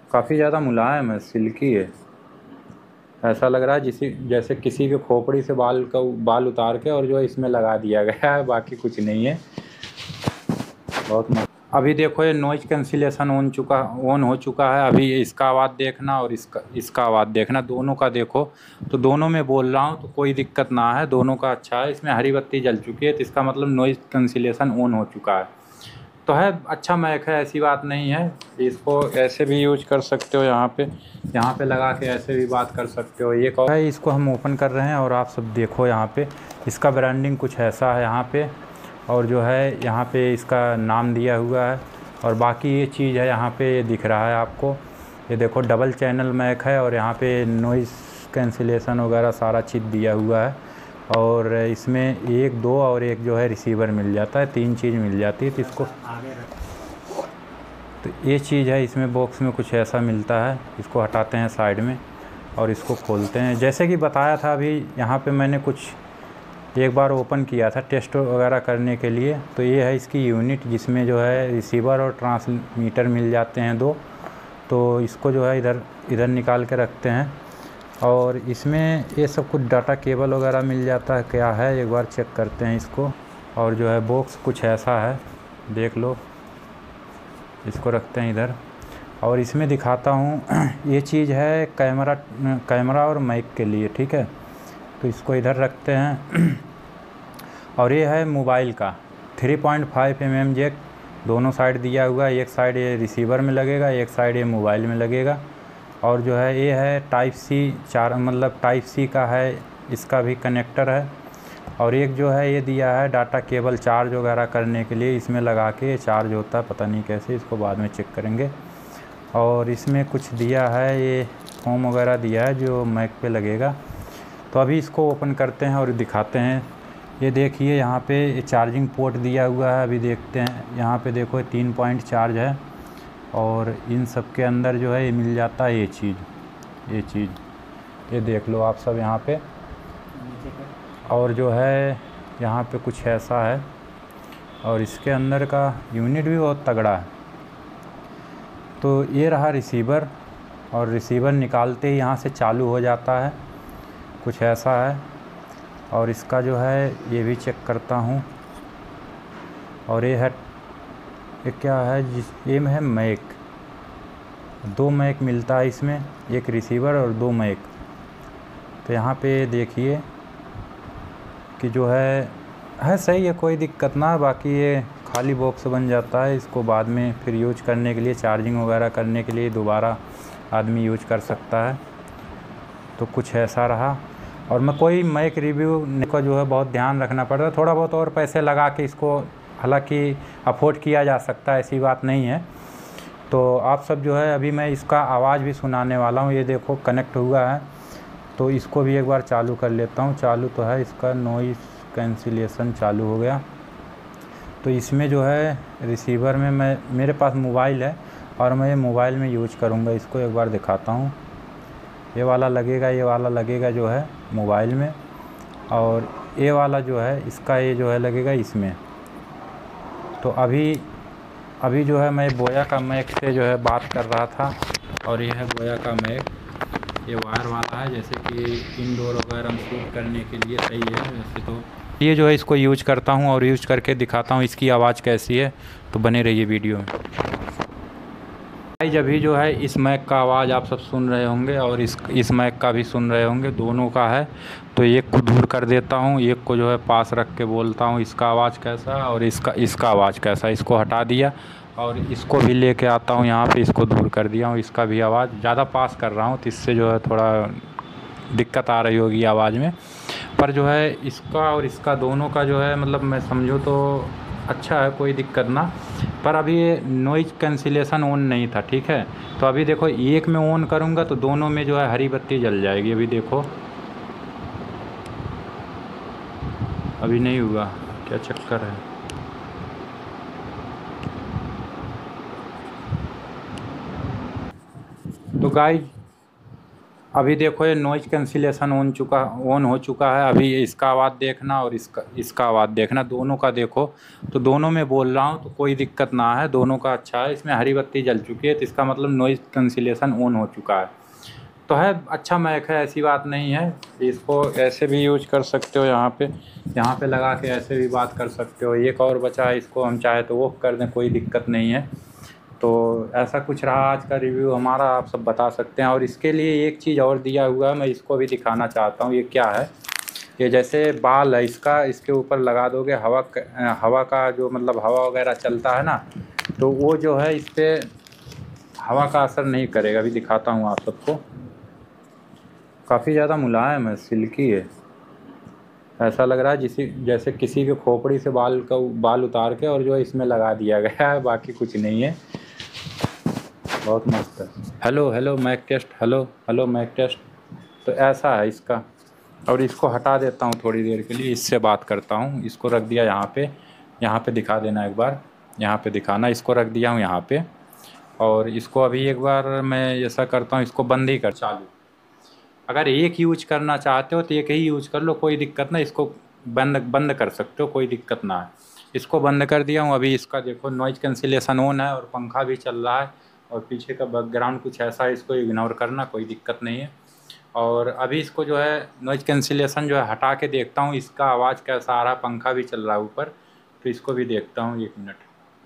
काफ़ी ज़्यादा मुलायम है, सिल्की है। ऐसा लग रहा है जैसे किसी के खोपड़ी से बाल उतार के और जो है इसमें लगा दिया गया है, बाकी कुछ नहीं है। बहुत मस्त। अभी देखो ये नॉइज कैंसिलेशन ऑन हो चुका है। अभी इसका आवाज़ देखना और इसका आवाज़ देखना, दोनों का देखो। तो दोनों में बोल रहा हूँ तो कोई दिक्कत ना है, दोनों का अच्छा है। इसमें हरी बत्ती जल चुकी है तो इसका मतलब नॉइज कैंसिलेशन ऑन हो चुका है। तो है अच्छा मैक है, ऐसी बात नहीं है। इसको ऐसे भी यूज कर सकते हो, यहाँ पे लगा के ऐसे भी बात कर सकते हो। ये है, इसको हम ओपन कर रहे हैं और आप सब देखो यहाँ पे इसका ब्रांडिंग कुछ ऐसा है यहाँ पे। और जो है यहाँ पे इसका नाम दिया हुआ है। और बाकी ये चीज़ है यहाँ पे, ये दिख रहा है आपको। ये देखो डबल चैनल मैक है और यहाँ पे नॉइज़ कैंसिलेशन वगैरह सारा चीज़ दिया हुआ है। और इसमें एक दो और एक जो है रिसीवर मिल जाता है, 3 चीज़ मिल जाती है। तो इसको तो ये चीज़ है, इसमें बॉक्स में कुछ ऐसा मिलता है। इसको हटाते हैं साइड में और इसको खोलते हैं। जैसे कि बताया था अभी, यहाँ पे मैंने कुछ एक बार ओपन किया था टेस्ट वगैरह करने के लिए। तो ये है इसकी यूनिट, जिसमें जो है रिसीवर और ट्रांसमीटर मिल जाते हैं 2। तो इसको जो है इधर निकाल के रखते हैं। और इसमें ये सब कुछ डाटा केबल वगैरह मिल जाता है, क्या है एक बार चेक करते हैं इसको। और जो है बॉक्स कुछ ऐसा है, देख लो। इसको रखते हैं इधर और इसमें दिखाता हूँ। ये चीज़ है कैमरा और माइक के लिए, ठीक है। तो इसको इधर रखते हैं। और ये है मोबाइल का 3.5 mm जैक, दोनों साइड दिया हुआ है। एक साइड ये रिसीवर में लगेगा, एक साइड ये मोबाइल में लगेगा। और जो है ये है टाइप सी, टाइप सी का है, इसका भी कनेक्टर है। और एक जो है ये दिया है डाटा केबल, चार्ज वगैरह करने के लिए इसमें लगा के ये चार्ज होता है, पता नहीं कैसे, इसको बाद में चेक करेंगे। और इसमें कुछ दिया है, ये फोम वगैरह दिया है जो मैक पे लगेगा। तो अभी इसको ओपन करते हैं और दिखाते हैं। ये देखिए यहाँ पे ये चार्जिंग पोर्ट दिया हुआ है। अभी देखते हैं, यहाँ पे देखो 3 पॉइंट चार्ज है। और इन सब के अंदर जो है ये मिल जाता है ये चीज़ ये देख लो आप सब यहाँ पे। और जो है यहाँ पे कुछ ऐसा है। और इसके अंदर का यूनिट भी बहुत तगड़ा है। तो ये रहा रिसीवर, और रिसीवर निकालते ही यहाँ से चालू हो जाता है, कुछ ऐसा है। और इसका जो है ये भी चेक करता हूँ। और ये क्या है, ये है मैक, 2 मैक मिलता है इसमें, एक रिसीवर और 2 मैक। तो यहाँ पे देखिए कि जो है सही है, कोई दिक्कत ना। बाकी ये खाली बॉक्स बन जाता है, इसको बाद में फिर यूज करने के लिए, चार्जिंग वगैरह करने के लिए दोबारा आदमी यूज कर सकता है। तो कुछ ऐसा रहा। और मैं कोई मैक रिव्यू को जो है बहुत ध्यान रखना पड़ता है, थोड़ा बहुत और पैसे लगा के इसको हालांकि अफोर्ड किया जा सकता है, ऐसी बात नहीं है। तो आप सब जो है, अभी मैं इसका आवाज़ भी सुनाने वाला हूँ। ये देखो कनेक्ट हुआ है, तो इसको भी एक बार चालू कर लेता हूँ। चालू तो है, इसका नॉइज़ कैंसिलेशन चालू हो गया। तो इसमें जो है रिसीवर में मेरे पास मोबाइल है और मैं ये मोबाइल में यूज करूँगा। इसको एक बार दिखाता हूँ। ये वाला लगेगा जो है मोबाइल में, और ये वाला जो है इसका ये जो है लगेगा इसमें। तो अभी जो है मैं बोया का मैक से जो है बात कर रहा था। और ये है बोया का मैक, ये वायर वाला है, जैसे कि इंडोर वगैरह शूट करने के लिए सही है वैसे। तो ये जो है इसको यूज करता हूँ और यूज करके दिखाता हूँ इसकी आवाज़ कैसी है। तो बने रहिए वीडियो में। अभी जो है इस मैक का आवाज़ आप सब सुन रहे होंगे और इस मैक का भी सुन रहे होंगे, दोनों का है। तो एक को दूर कर देता हूँ, एक को जो है पास रख के बोलता हूँ इसका आवाज़ कैसा और इसका आवाज़ कैसा। इसको हटा दिया और इसको भी लेके आता हूँ यहाँ पे, इसको दूर कर दिया हूँ। इसका भी आवाज़ ज़्यादा पास कर रहा हूँ तो इससे जो है थोड़ा दिक्कत आ रही होगी आवाज़ में। पर जो है इसका और इसका दोनों का जो है मतलब मैं समझूँ तो अच्छा है, कोई दिक्कत ना। पर अभी ये नॉइज़ कैंसिलेशन ऑन नहीं था, ठीक है। तो अभी देखो एक में ऑन करूँगा तो दोनों में जो है हरी बत्ती जल जाएगी। अभी देखो, अभी नहीं हुआ, क्या चक्कर है। तो गाइस अभी देखो ये नॉइज कैंसिलेशन ऑन हो चुका है। अभी इसका आवाज़ देखना और इसका आवाज़ देखना, दोनों का देखो। तो दोनों में बोल रहा हूँ तो कोई दिक्कत ना है, दोनों का अच्छा है। इसमें हरी बत्ती जल चुकी है तो इसका मतलब नॉइज कैंसिलेशन ऑन हो चुका है। तो है अच्छा माइक है, ऐसी बात नहीं है। इसको ऐसे भी यूज कर सकते हो, यहाँ पे लगा के ऐसे भी बात कर सकते हो। एक और बचा है, इसको हम चाहे तो वो कर दें, कोई दिक्कत नहीं है। तो ऐसा कुछ रहा आज का रिव्यू हमारा, आप सब बता सकते हैं। और इसके लिए एक चीज़ और दिया हुआ है, मैं इसको भी दिखाना चाहता हूँ। ये क्या है, ये जैसे बाल है इसका, इसके ऊपर लगा दोगे हवा का जो मतलब हवा वगैरह चलता है ना, तो वो जो है इस पर हवा का असर नहीं करेगा। अभी दिखाता हूँ आप सबको। काफ़ी ज़्यादा मुलायम है, सिल्की है। ऐसा लग रहा है जैसे किसी के खोपड़ी से बाल उतार के और जो है इसमें लगा दिया गया है, बाकी कुछ नहीं है। बहुत मस्त है। Hello hello mike test, hello hello mike test. तो ऐसा है इसका। और इसको हटा देता हूँ थोड़ी देर के लिए, इससे बात करता हूँ। इसको रख दिया यहाँ पे दिखा देना एक बार, यहाँ पे दिखाना। इसको रख दिया हूँ यहाँ पे, और इसको अभी एक बार मैं ऐसा करता हूँ, इसको बंद ही कर चालू। अगर एक यूज करना चाहते हो तो एक ही यूज कर लो, कोई दिक्कत ना। इसको बंद कर सकते हो, कोई दिक्कत ना है। इसको बंद कर दिया हूँ। अभी इसका देखो नॉइज कैंसिलेशन ऑन है और पंखा भी चल रहा है, और पीछे का बैकग्राउंड कुछ ऐसा है, इसको इग्नोर करना, कोई दिक्कत नहीं है। और अभी इसको जो है नॉइज कैंसिलेशन जो है हटा के देखता हूँ इसका आवाज़ कैसा आ रहा है। पंखा भी चल रहा है ऊपर, तो इसको भी देखता हूँ। 1 मिनट,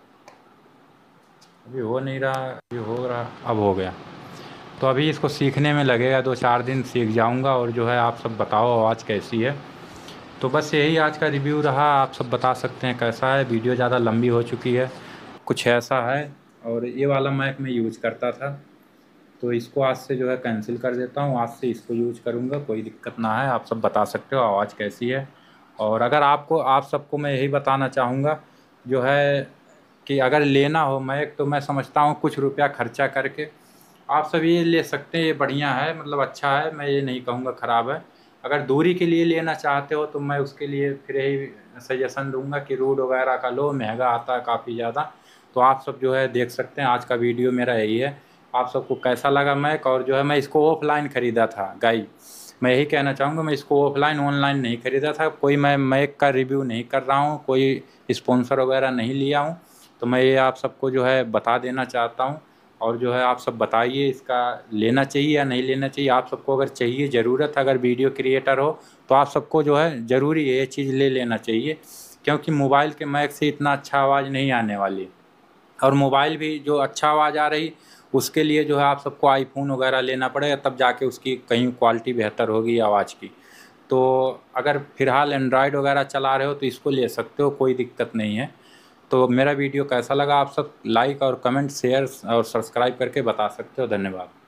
अभी हो नहीं रहा, अभी हो रहा, अब हो गया। तो अभी इसको सीखने में लगेगा, 2-4 दिन सीख जाऊंगा। और जो है आप सब बताओ आवाज़ कैसी है। तो बस यही आज का रिव्यू रहा, आप सब बता सकते हैं कैसा है। वीडियो ज़्यादा लंबी हो चुकी है, कुछ ऐसा है। और ये वाला माइक मैं यूज करता था, तो इसको आज से जो है कैंसिल कर देता हूँ। आज से इसको यूज करूँगा, कोई दिक्कत ना है। आप सब बता सकते हो आवाज़ कैसी है। और अगर आप सबको मैं यही बताना चाहूँगा जो है कि अगर लेना हो माइक, तो मैं समझता हूँ कुछ रुपया खर्चा करके आप सब ये ले सकते हैं। ये बढ़िया है, मतलब अच्छा है, मैं ये नहीं कहूँगा ख़राब है। अगर दूरी के लिए लेना चाहते हो तो मैं उसके लिए फिर यही सजेशन दूंगा कि रूड वगैरह का लो, महंगा आता है काफ़ी ज़्यादा। तो आप सब जो है देख सकते हैं। आज का वीडियो मेरा यही है। आप सबको कैसा लगा मैक, और जो है मैं इसको ऑफलाइन ख़रीदा था गाई। मैं यही कहना चाहूँगा, मैं इसको ऑफलाइन ऑनलाइन नहीं ख़रीदा था। कोई मैं मैक का रिव्यू नहीं कर रहा हूँ, कोई स्पॉन्सर वगैरह नहीं लिया हूँ। तो मैं ये आप सबको जो है बता देना चाहता हूँ। और जो है आप सब बताइए इसका लेना चाहिए या नहीं लेना चाहिए। आप सबको अगर चाहिए, ज़रूरत अगर वीडियो क्रिएटर हो, तो आप सबको जो है ज़रूरी है ये चीज़ ले लेना चाहिए। क्योंकि मोबाइल के माइक से इतना अच्छा आवाज़ नहीं आने वाली, और मोबाइल भी जो अच्छा आवाज़ आ रही उसके लिए जो है आप सबको आईफोन वगैरह लेना पड़ेगा, तब जाके उसकी कहीं क्वालिटी बेहतर होगी आवाज़ की। तो अगर फ़िलहाल एंड्रॉयड वगैरह चला रहे हो तो इसको ले सकते हो, कोई दिक्कत नहीं है। तो मेरा वीडियो कैसा लगा आप सब लाइक और कमेंट, शेयर और सब्सक्राइब करके बता सकते हो। धन्यवाद।